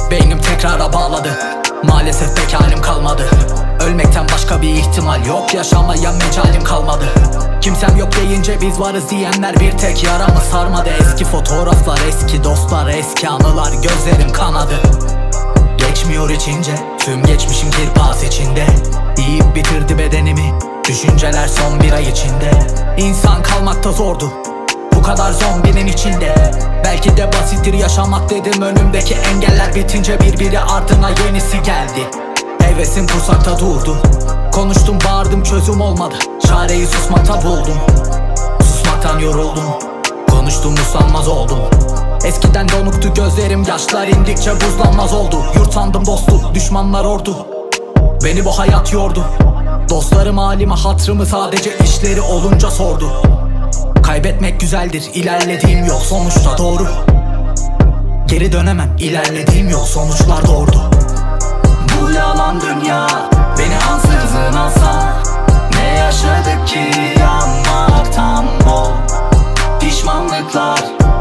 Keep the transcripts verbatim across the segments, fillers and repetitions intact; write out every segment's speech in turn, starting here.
Beynim tekrara bağladı. Maalesef pek halim kalmadı. Ölmekten başka bir ihtimal yok. Yaşamaya mecalim kalmadı. Kimsem yok deyince biz varız diyenler bir tek yaramı sarmadı. Eski fotoğraflar, eski dostlar, eski anılar, gözlerim kanadı. Geçmiyor içince, tüm geçmişim kirpas içinde. Yiyip bitirdi bedenimi düşünceler son bir ay içinde. İnsan kalmakta zordu bu kadar zombinin içinde. Belki de basittir yaşamak dedim, önümdeki engeller bitince birbiri ardına yenisi geldi. Hevesim kursakta durdu. Konuştum bağırdım, çözüm olmadı. Çareyi susmakta buldum. Susmaktan yoruldum. Konuştum usanmaz oldum. Eskiden donuktu gözlerim, yaşlar indikçe buzlanmaz oldu. Yurt sandım dostluk, düşmanlar ordu. Beni bu hayat yordu. Dostlarım halime hatrımı sadece işleri olunca sordu. Kaybetmek güzeldir, ilerlediğim yol sonuçta doğru. Geri dönemem, ilerlediğim yol sonuçlar doğurdu. Bu yalan dünya beni ansızın alsa, ne yaşadık ki yanmaktan bol. Pişmanlıklar,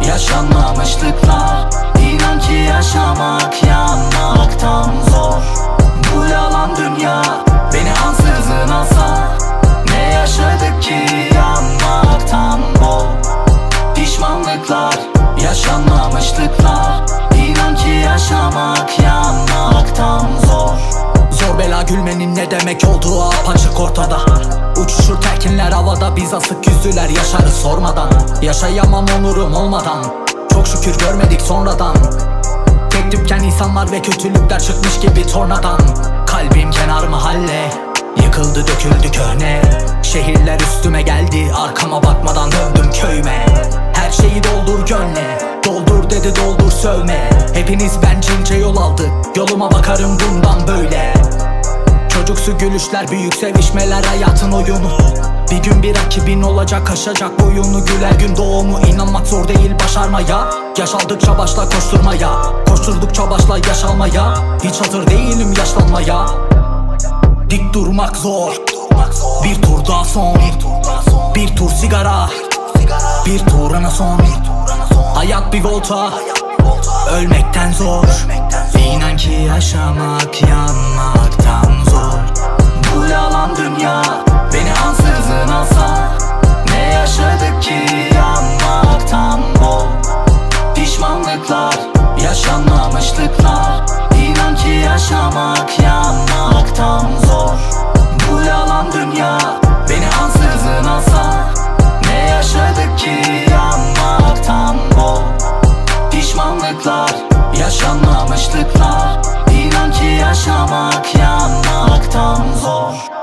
yaşanmamışlıklar, İnan ki yaşamak yanmaktan zor. Bu yalan dünya beni ansızın alsa, ne yaşadık ki yanmaktan bol. Pişmanlıklar, yaşanmamışlıklar, İnan ki yaşamak yanmaktan zor. Zor bela gülmenin ne demek olduğu apaçık ortada. Uçuşur telkinler havada, biz asık yüzlüler yaşarız sormadan. Yaşayamam onurum olmadan, çok şükür görmedik sonradan. Tek tüpken insanlar ve kötülükler çıkmış gibi tornadan. Kalbim kenar mahalle, yıkıldı döküldü köhne. Şehirler üstüme geldi, arkama bakmadan döndüm köyüme. Her şeyi doldur gönle, doldur dedi doldur sövme. Hepiniz bencilce yol aldık, yoluma bakarım bundan böyle. Çocuksu gülüşler, büyük sevişmeler hayatın oyunu. Bir gün bir rakibin olacak, aşacak boyunu. Güler gün doğumu, inanmak zor değil başarmaya. Yaş aldıkça başla koşturmaya, koşturdukça başla yaşalmaya. Hiç hazır değilim yaşlanmaya. Dik durmak zor, bir tur daha son. Bir tur sigara, bir turuna son. Hayat bir volta, ölmekten zor. İnan ki yaşamak yanmaktan zor. Bu yalan dünya beni ansızın alsa, ne yaşadık ki yanmaktan bol. Pişmanlıklar, yaşanmamışlıklar, İnan ki yaşamak yanmaktan zor. Bu yalan dünya beni ansızın alsa, ne yaşadık ki yanmaktan bol. Pişmanlıklar, yaşanmamışlıklar, İnan ki yaşamak yanmaktan zor.